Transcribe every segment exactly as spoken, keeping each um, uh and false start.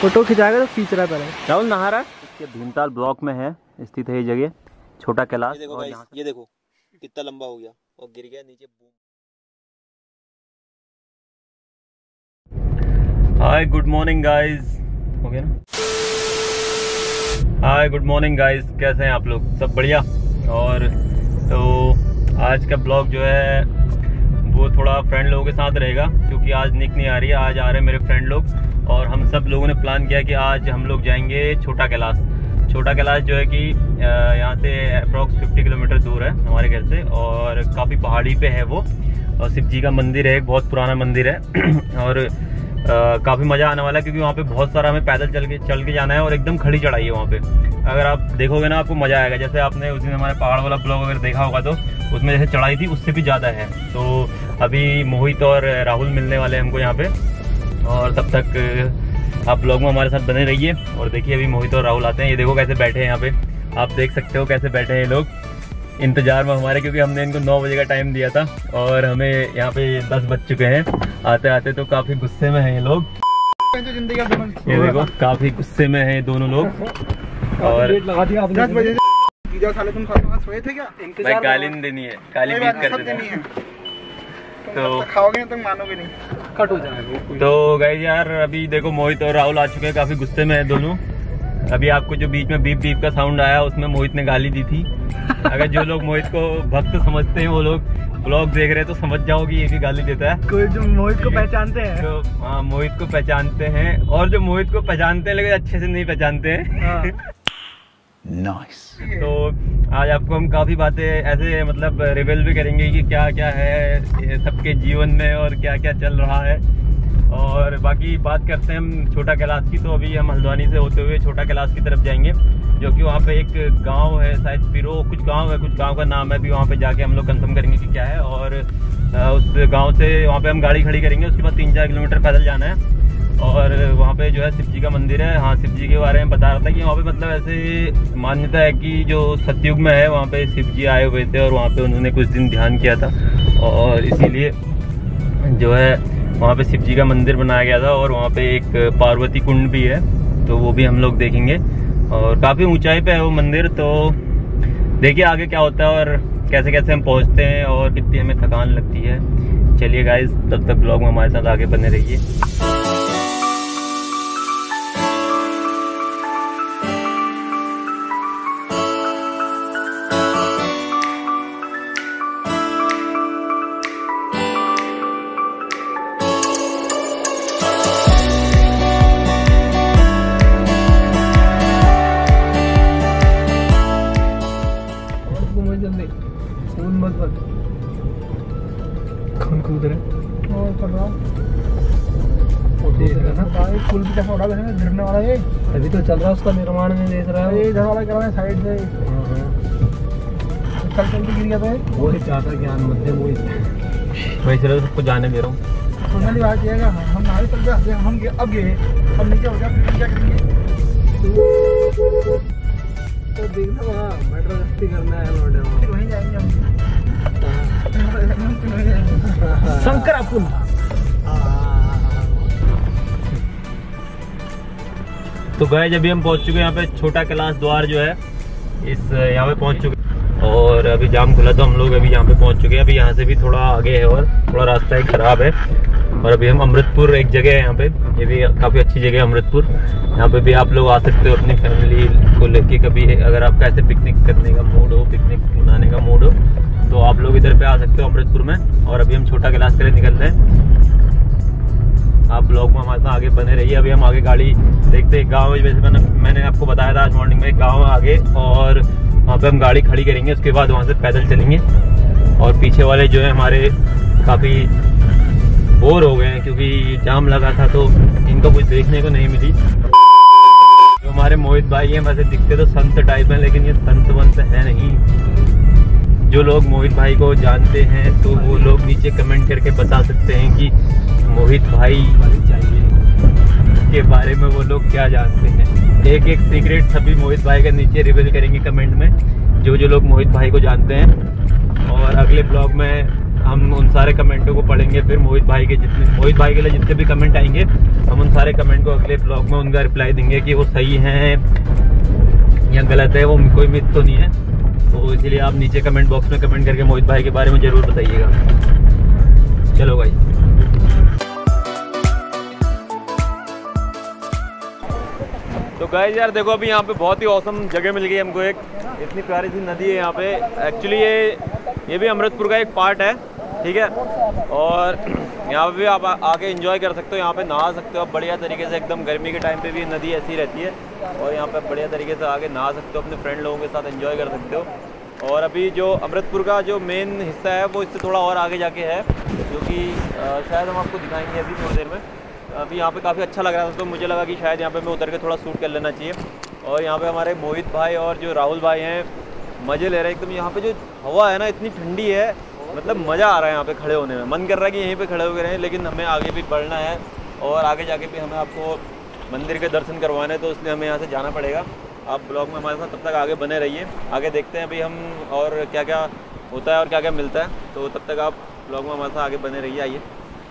Photo खिंचाएगा तो खींच रहा पहले। राहुल नहा रहा है। इसके भीमताल ब्लॉक में है स्थित है ये जगह, छोटा कैलाश। ये देखो गाइस, ये देखो कितना लंबा हो गया और गिर गया नीचे। हाय गुड मॉर्निंग गाइस, हो गया ना। हाय गुड मॉर्निंग गाइस, कैसे हैं आप लोग? सब बढ़िया। और तो आज का ब्लॉग जो है वो थोड़ा फ्रेंड लोगों के साथ रहेगा, क्योंकि आज निक नहीं आ रही है, आज आ रहे हैं मेरे फ्रेंड लोग। और हम सब लोगों ने प्लान किया कि आज हम लोग जाएंगे छोटा कैलाश। छोटा कैलाश जो है कि यहाँ से अप्रॉक्स पचास किलोमीटर दूर है हमारे घर से, और काफ़ी पहाड़ी पे है वो, और शिव जी का मंदिर है, एक बहुत पुराना मंदिर है। और काफ़ी मज़ा आने वाला है, क्योंकि वहाँ पे बहुत सारा हमें पैदल चल के चल के जाना है, और एकदम खड़ी चढ़ाई है वहाँ पे। अगर आप देखोगे ना आपको मज़ा आएगा। जैसे आपने उस दिन हमारे पहाड़ वाला ब्लॉग अगर देखा होगा तो उसमें जैसे चढ़ाई थी उससे भी ज़्यादा है। तो अभी मोहित और राहुल मिलने वाले हैं हमको यहाँ पे, और तब तक आप ब्लॉग में हमारे साथ बने रहिए। और देखिए अभी मोहित और राहुल आते हैं। ये देखो कैसे बैठे हैं यहाँ पे, आप देख सकते हो कैसे बैठे हैं ये लोग इंतजार में हमारे, क्योंकि हमने इनको नौ बजे का टाइम दिया था और हमें यहाँ पे दस बज चुके हैं आते आते। तो काफी गुस्से में हैं ये लोग, ये देखो काफी गुस्से में हैं दोनों लोग। और लगा दिया आपने। दस बजे साले तुम सोए थे क्या? भाई गाली नहीं देनी है, गाली बीत कर देनी है तो खाओगे तुम मानोगे नहीं, कट हो जाएगा। तो गाइस यार अभी देखो मोहित और राहुल आ चुके हैं, काफी गुस्से में है दोनों। अभी आपको जो बीच में बीप बीप का साउंड आया उसमें मोहित ने गाली दी थी। अगर जो लोग मोहित को भक्त समझते हैं वो लोग ब्लॉग देख रहे हैं तो समझ जाओ कि ये भी गाली देता है। कोई जो मोहित को पहचानते हैं तो हाँ मोहित को पहचानते हैं, और जो मोहित को पहचानते हैं लेकिन अच्छे से नहीं पहचानते हैं। नाइस। तो आज आपको हम काफी बातें ऐसे मतलब रिवील भी करेंगे कि क्या क्या है सबके जीवन में और क्या क्या चल रहा है। और बाकी बात करते हैं हम छोटा कैलाश की। तो अभी हम हल्द्वानी से होते हुए छोटा कैलाश की तरफ जाएंगे, जो कि वहाँ पे एक गांव है, शायद पिरो कुछ गांव है, कुछ गांव का नाम है। अभी वहाँ पे जाके हम लोग कंफर्म करेंगे कि क्या है। और उस गांव से वहाँ पे हम गाड़ी खड़ी करेंगे, उसके बाद तीन चार किलोमीटर पैदल जाना है। और वहाँ पे जो है शिव जी का मंदिर है। हाँ, शिव जी के बारे में बता रहा था कि वहाँ पे मतलब ऐसे मान्यता है कि जो सतयुग में है वहाँ पे शिव जी आए हुए थे, और वहाँ पे उन्होंने कुछ दिन ध्यान किया था, और इसीलिए जो है वहाँ पे शिव जी का मंदिर बनाया गया था। और वहाँ पे एक पार्वती कुंड भी है, तो वो भी हम लोग देखेंगे। और काफ़ी ऊंचाई पे है वो मंदिर। तो देखिए आगे क्या होता है और कैसे कैसे हम पहुँचते हैं और कितनी हमें थकान लगती है। चलिए गाइस, तब तक ब्लॉग में हमारे साथ आगे बने रहिए। कौन कूद रहा है? और कर रहा हूँ पुल भी कैसा हो रहा है, गिरने वाला है। अभी तो चल रहा है उसका निर्माण में, देख रहा है इधर वाला कर रहा है साइड से। चल चल के गिर गया था वो ही ज्यादा ज्ञान मध्य वो मैं चलो सबको जाने दे रहा हूँ। सोनाली बात ये हम आगे चल गए, हम अब गए, अब नीचे हो गया, फिर क्या करेंगे? तो देखना वहाँ मेट्रो रस्ती करना है, फिर वहीं जाएंगे हम शंकरापुर। तो गए जब भी हम पहुंच चुके हैं यहाँ पे छोटा कैलाश द्वार जो है, इस यहाँ पे पहुंच चुके। और अभी जाम खुला तो हम लोग अभी यहाँ पे पहुंच चुके हैं। अभी यहाँ से भी थोड़ा आगे है और थोड़ा रास्ता ही खराब है। और अभी हम अमृतपुर एक जगह है यहाँ पे, ये भी काफ़ी अच्छी जगह है अमृतपुर। यहाँ पे भी आप लोग आ सकते हो अपनी फैमिली को लेके कभी, अगर आपका ऐसे पिकनिक करने का मूड हो, पिकनिक मनाने का मूड हो, तो आप लोग इधर पे आ सकते हो अमृतपुर में। और अभी हम छोटा कैलाश के लिए निकल रहे हैं। आप ब्लॉग में हमारे साथ आगे बने रहिए। अभी हम आगे गाड़ी देखते हैं, गाँव वैसे मैंने मैंने आपको बताया था आज मॉर्निंग में, एक गाँव आगे, और वहाँ पे हम गाड़ी खड़ी करेंगे, उसके बाद वहाँ से पैदल चलेंगे। और पीछे वाले जो है हमारे काफ़ी बोर हो गए हैं, क्योंकि जाम लगा था तो इनको कुछ देखने को नहीं मिली। जो हमारे मोहित भाई हैं वैसे दिखते तो संत टाइप हैं, लेकिन ये संत वंत है नहीं। जो लोग मोहित भाई को जानते हैं तो वो लोग नीचे कमेंट करके बता सकते हैं कि मोहित भाई के बारे में वो लोग क्या जानते हैं। एक एक सीक्रेट सभी मोहित भाई के नीचे रिवील करेंगे कमेंट में, जो जो लोग मोहित भाई को जानते हैं। और अगले ब्लॉग में हम उन सारे कमेंटों को पढ़ेंगे। फिर मोहित भाई के जितने मोहित भाई के लिए जितने भी कमेंट आएंगे हम उन सारे कमेंट को अगले ब्लॉग में उनका रिप्लाई देंगे कि वो सही है या गलत है, वो कोई मिथ तो नहीं है। तो इसलिए आप नीचे कमेंट बॉक्स में कमेंट करके मोहित भाई के बारे में ज़रूर बताइएगा। चलो भाई, तो गाइस यार देखो अभी यहाँ पे बहुत ही औसम जगह मिल गई हमको, एक इतनी प्यारी सी नदी है यहाँ पे। एक्चुअली ये ये भी अमृतपुर का एक पार्ट है, ठीक है। और यहाँ पे भी आप आके एंजॉय कर सकते हो, यहाँ पे नहा सकते हो आप बढ़िया तरीके से। एकदम गर्मी के टाइम पे भी नदी ऐसी रहती है और यहाँ पे बढ़िया तरीके से आके नहा सकते हो, अपने फ्रेंड लोगों के साथ एंजॉय कर सकते हो। और अभी जो अमृतपुर का जो मेन हिस्सा है वो इससे थोड़ा और आगे जाके है, जो कि शायद हम आपको दिखाएंगे अभी थोड़ी देर में। अभी यहाँ पे काफ़ी अच्छा लग रहा था तो मुझे लगा कि शायद यहाँ पे मैं उतर के थोड़ा शूट कर लेना चाहिए। और यहाँ पे हमारे मोहित भाई और जो राहुल भाई हैं मज़े ले रहे हैं एकदम। यहाँ पे जो हवा है ना इतनी ठंडी है, मतलब मज़ा आ रहा है यहाँ पे खड़े होने में। मन कर रहा है कि यहीं पे खड़े हो गए रहें, लेकिन हमें आगे भी बढ़ना है और आगे जाके भी हमें आपको मंदिर के दर्शन करवाने, तो इसलिए हमें यहाँ से जाना पड़ेगा। आप ब्लॉग में हमारे साथ तब तक आगे बने रहिए। आगे देखते हैं अभी हम और क्या क्या होता है और क्या क्या मिलता है, तो तब तक आप ब्लॉग में हमारे साथ आगे बने रहिए। आइए।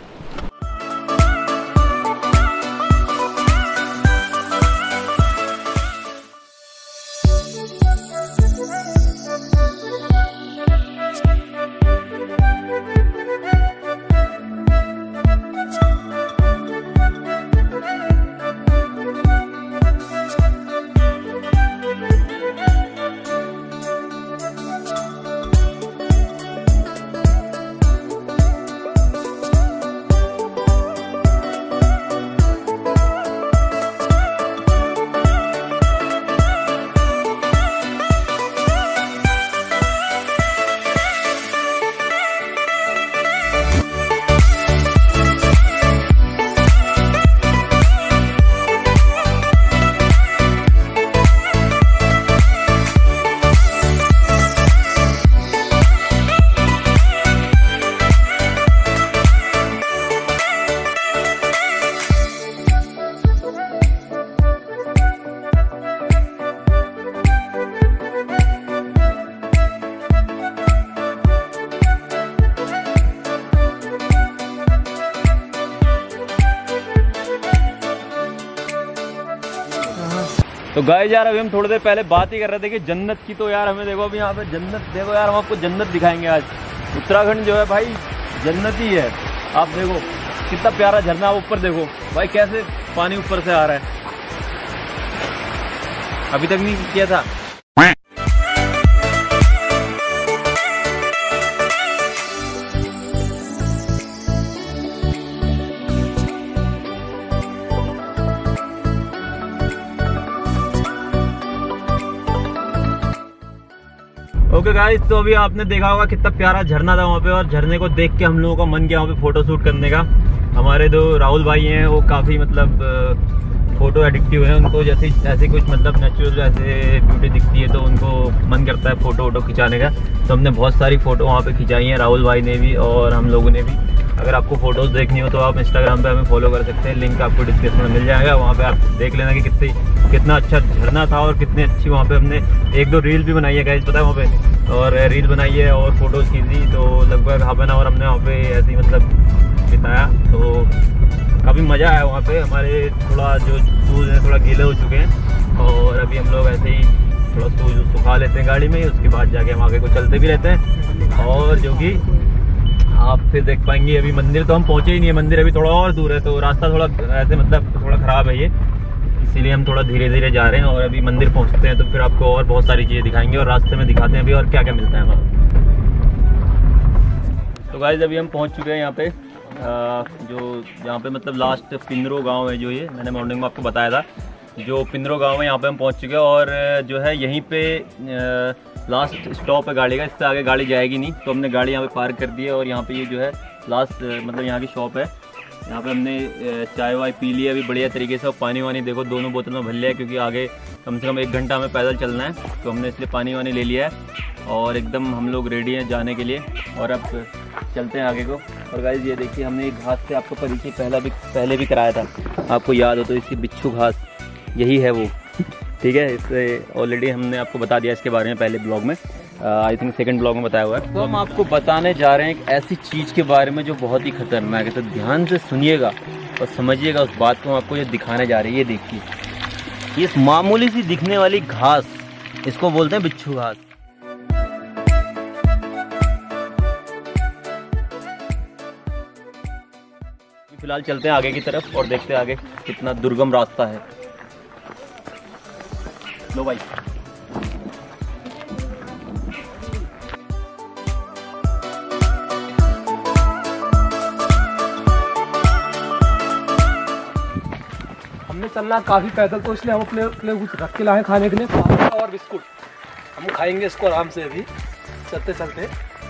तो गाइस यार अभी हम थोड़ी देर पहले बात ही कर रहे थे कि जन्नत की, तो यार हमें देखो अभी यहाँ पे जन्नत देखो यार, हम आपको जन्नत दिखाएंगे आज। उत्तराखंड जो है भाई जन्नत ही है। आप देखो कितना प्यारा झरना, आप ऊपर देखो भाई कैसे पानी ऊपर से आ रहा है, अभी तक नहीं किया था। ओके गाइस, तो अभी आपने देखा होगा कितना प्यारा झरना था वहाँ पे, और झरने को देख के हम लोगों का मन किया वहाँ पे फोटो शूट करने का। हमारे दो राहुल भाई हैं वो काफ़ी मतलब फोटो एडिक्टिव हैं, उनको जैसे ऐसे कुछ मतलब नेचुरल ऐसे ब्यूटी दिखती है तो उनको मन करता है फोटो वोटो खिंचाने का। तो हमने बहुत सारी फ़ोटो वहाँ पे खिंचाई हैं, राहुल भाई ने भी और हम लोगों ने भी। अगर आपको फ़ोटोज़ देखनी हो तो आप इंस्टाग्राम पे हमें फॉलो कर सकते हैं, लिंक आपको डिस्क्रिप्शन में मिल जाएगा। वहाँ पे आप देख लेना कि कितनी कितना अच्छा झरना था और कितनी अच्छी वहाँ पे हमने एक दो रील भी बनाई है गाइस, पता है वहाँ पे, और रील बनाई है और फोटोज़ खींची। तो लगभग हाफ एन आवर हमने वहाँ पे ऐसे ही मतलब बिताया, तो काफ़ी मज़ा आया वहाँ पे। हमारे थोड़ा जो शूज़ हैं थोड़ा गीले हो चुके हैं और अभी हम लोग ऐसे ही थोड़ा शूज़ सुखा लेते हैं गाड़ी में, उसके बाद जाके हम आगे को चलते भी रहते हैं। और जो कि आप फिर देख पाएंगे अभी मंदिर तो हम पहुँचे ही नहीं है, मंदिर अभी थोड़ा और दूर है, तो रास्ता थोड़ा ऐसे मतलब थोड़ा ख़राब है ये, इसीलिए हम थोड़ा धीरे धीरे जा रहे हैं। और अभी मंदिर पहुँचते हैं तो फिर आपको और बहुत सारी चीज़ें दिखाएंगे और रास्ते में दिखाते हैं अभी और क्या क्या मिलता है वहाँ। तो गाइस अभी हम पहुँच चुके हैं यहाँ पे, आ, जो यहाँ पे मतलब लास्ट पिंदरो गांव है, जो ये मैंने मॉर्निंग में आपको बताया था, जो पिंदरो गांव है यहाँ पे हम पहुँच चुके हैं। और जो है यहीं पे लास्ट स्टॉप है गाड़ी का, इससे आगे गाड़ी जाएगी नहीं, तो हमने गाड़ी यहाँ पे पार्क कर दी है। और यहाँ पे ये जो है लास्ट मतलब यहाँ की शॉप है, यहाँ पे हमने चाय वाय पी ली है अभी बढ़िया तरीके से। और पानी वानी देखो दोनों बोतल में भर लिया है, क्योंकि आगे कम से कम एक घंटा हमें पैदल चलना है, तो हमने इसलिए पानी वानी ले लिया है और एकदम हम लोग रेडी हैं जाने के लिए। और अब चलते हैं आगे को। और गाइस ये देखिए हमने एक घास से आपको परिचय पहला भी पहले भी कराया था, आपको याद हो तो, इसकी बिच्छू घास यही है वो, ठीक है। इससे ऑलरेडी हमने आपको बता दिया इसके बारे में पहले ब्लॉग में। आई थिंक सेकंड ब्लॉग में बताया हुआ है। तो हम आपको बताने जा रहे हैं एक ऐसी चीज़ के बारे में जो बहुत ही खतरनाक है, तो ध्यान से सुनिएगा और समझिएगा उस बात को। हम आपको ये दिखाने जा रहे हैं। ये देखिए, ये इस मामूली सी दिखने वाली घास, इसको बोलते हैं बिच्छू घास। फिलहाल चलते हैं आगे की तरफ और देखते हैं आगे कितना दुर्गम रास्ता है। लो भाई, हमने चलना काफी पैदल, तो इसलिए हम अपने अपने कुछ रख के लाए खाने के लिए, पास्ता और बिस्कुट। हम खाएंगे इसको आराम से अभी चलते चलते।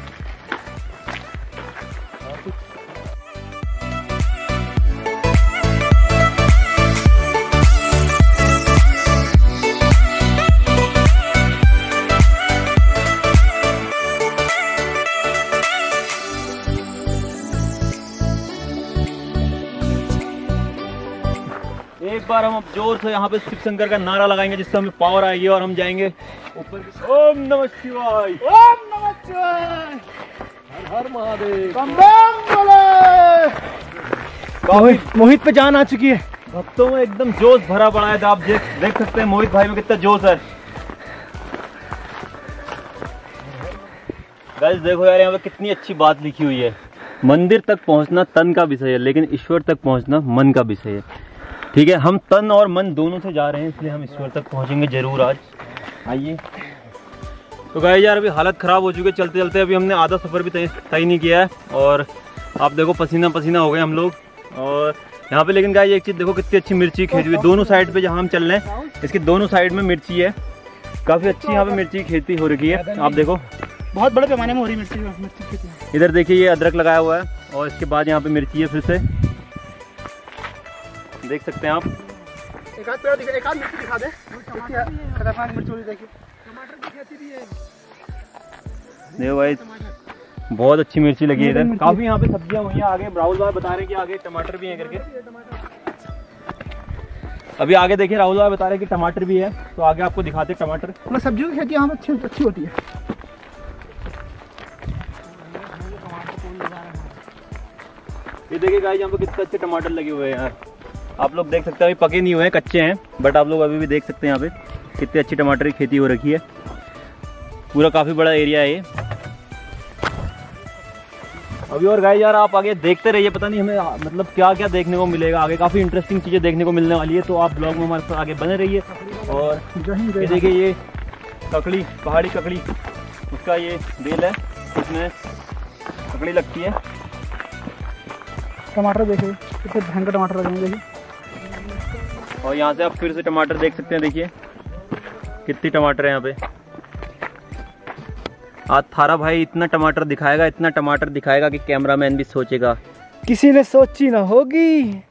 एक बार हम अब जोर से यहाँ पे शिव शंकर का नारा लगाएंगे जिससे हमें पावर आएगी और हम जाएंगे ऊपर। ओम नमः शिवाय, ओम नमः शिवाय, हर हर महादेव, बम बम बोले। मोहित मोहित पे जान आ चुकी है, भक्तों में एकदम जोश भरा पड़ा है। आप देख देख सकते हैं मोहित भाई में कितना जोश है। गाइस देखो यार, यहाँ पे कितनी अच्छी बात लिखी हुई है। मंदिर तक पहुँचना तन का विषय है, लेकिन ईश्वर तक पहुँचना मन का विषय है। ठीक है, हम तन और मन दोनों से जा रहे हैं, इसलिए हम ईश्वर तक पहुंचेंगे जरूर आज। आइए। तो गाइस यार, अभी हालत ख़राब हो चुकी है चलते चलते। अभी हमने आधा सफ़र भी तय तय नहीं किया है और आप देखो पसीना पसीना हो गए हम लोग। और यहाँ पे लेकिन गाइस एक चीज़ देखो, कितनी अच्छी मिर्ची खेती हुई है दोनों साइड पे। जहाँ हम चल रहे हैं इसकी दोनों साइड में मिर्ची है, काफ़ी अच्छी यहाँ पे मिर्ची की खेती हो रही है। आप देखो बहुत बड़े पैमाने में हो रही मिर्ची मिर्ची खेती। इधर देखिए, ये अदरक लगाया हुआ है और इसके बाद यहाँ पे मिर्ची है फिर से, देख सकते हैं आप। एक आध पेड़ दिखा, एक आध मिर्ची दिखा दे। खतरनाक मिर्ची वाली देखिए, टमाटर की खेती भी है। देखो भाई, बहुत अच्छी मिर्ची लगी है इधर। काफी यहाँ पे सब्जियां हुई हैं। आगे राहुल भाई बता रहे हैं कि आगे टमाटर भी हैं करके। अभी आगे देखिए, राहुल भाई बता रहे हैं कि टमाटर भी है, तो आगे आपको दिखाते हैं टमाटर। मतलब सब्जियों की खेती यहाँ पे अच्छी अच्छी होती है। ये देखिए गाइस, यहाँ पे कितने अच्छे टमाटर लगे हुए हैं यार। आप लोग देख सकते हैं, अभी पके नहीं हुए हैं, कच्चे हैं, बट आप लोग अभी भी देख सकते हैं यहाँ पे कितनी अच्छी टमाटर की खेती हो रखी है। पूरा काफ़ी बड़ा एरिया है ये। अभी और गाइस यार, आप आगे देखते रहिए, पता नहीं हमें मतलब क्या क्या देखने को मिलेगा आगे। काफ़ी इंटरेस्टिंग चीज़ें देखने को मिलने वाली है, तो आप ब्लॉग में हमारे साथ आगे बने रहिए। और ये देखिए, ये ककड़ी, पहाड़ी ककड़ी, उसका ये बेल है, उसमें ककड़ी लगती है। टमाटर देखिए, कितने भयंकर टमाटर लगे हैं देखिए। और यहाँ से आप फिर से टमाटर देख सकते हैं, देखिए कितनी टमाटर है यहाँ पे। आज थारा भाई इतना टमाटर दिखाएगा, इतना टमाटर दिखाएगा कि कैमरामैन भी सोचेगा किसी ने सोची ना होगी।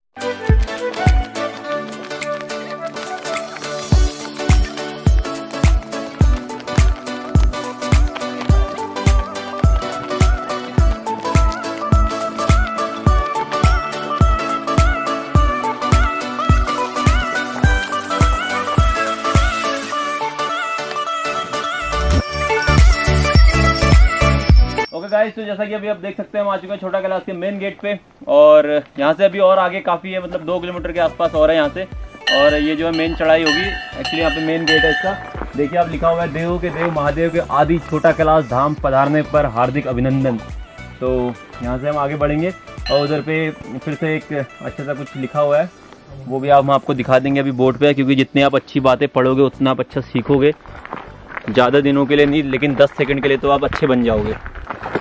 गाइस, तो जैसा कि अभी आप देख सकते हैं, हम आ चुके हैं छोटा कैलाश के मेन गेट पे। और यहाँ से अभी और आगे काफ़ी है, मतलब दो किलोमीटर के आसपास और है यहाँ से। और ये जो है मेन चढ़ाई होगी। एक्चुअली यहाँ पे मेन गेट है इसका। देखिए आप, लिखा हुआ है देवों के देव महादेव के आदि छोटा कैलाश धाम पधारने पर हार्दिक अभिनंदन। तो यहाँ से हम आगे बढ़ेंगे और उधर पे फिर से एक अच्छा सा कुछ लिखा हुआ है, वो भी आप हम आपको दिखा देंगे अभी बोर्ड पे। क्योंकि जितने आप अच्छी बातें पढ़ोगे उतना आप अच्छा सीखोगे। ज़्यादा दिनों के लिए नहीं, लेकिन दस सेकंड के लिए तो आप अच्छे बन जाओगे।